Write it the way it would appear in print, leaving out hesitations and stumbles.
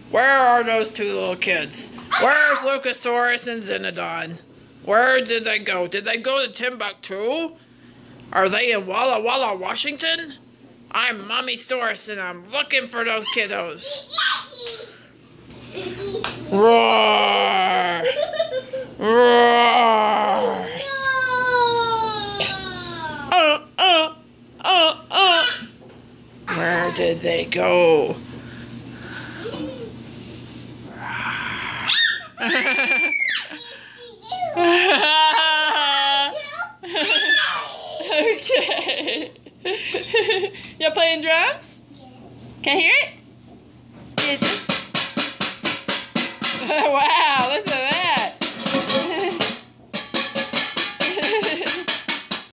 Where are those two little kids? Where's Luchasaurus and Xenodon? Where did they go? Did they go to Timbuktu? Are they in Walla Walla, Washington? I'm Mommy Saurus and I'm looking for those kiddos. Roar! Roar! Where did they go? Okay. You're playing drums? Can I hear it? Wow.